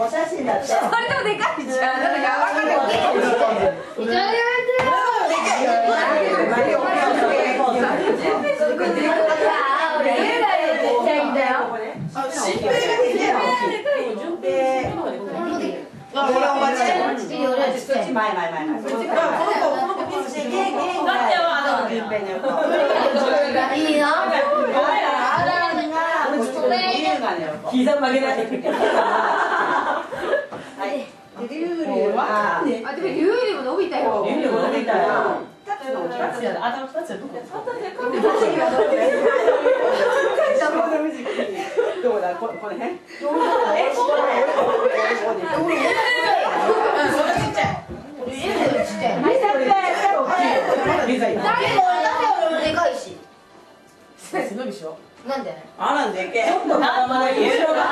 お写真だって。それでもでかいじゃん。だってやばかった。膝曲げない。リュウリュは。あ、でもリュウリュも伸びたよ。リュウリュも伸びたよ。二つやだ。頭二つや。どうだ。この辺。それちっちゃい。でかいし。背伸びしよう。なんで？あらんでけ。ちょっと頭が優勝が。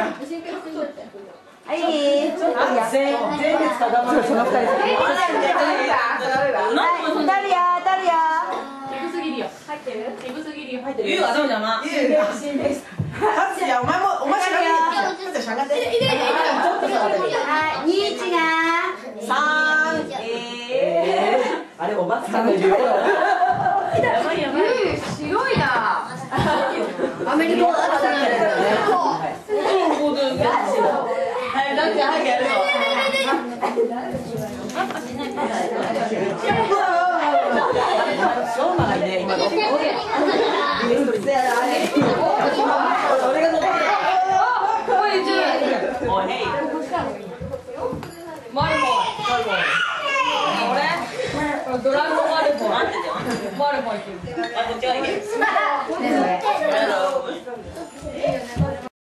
はい。ちょっと前列かがまる。その二人。あらんでけ。誰や。手ぶすぎりよ。入ってる？手ぶすぎりよ。入ってる。ゆうはどうじゃま。ゆう。新です。はつやお前もしゃべり。ちょっとしゃがんで。はい。2一が3。あれおばつかんのよ。やばい。白いな。アメリカだったね。はい、なんか早くやるよ。しょうがないね、今の。俺が乗ってる。おい、へい。マルモ。俺？ドラゴンマルモ。マルモ行く。あ、こっちはいけ。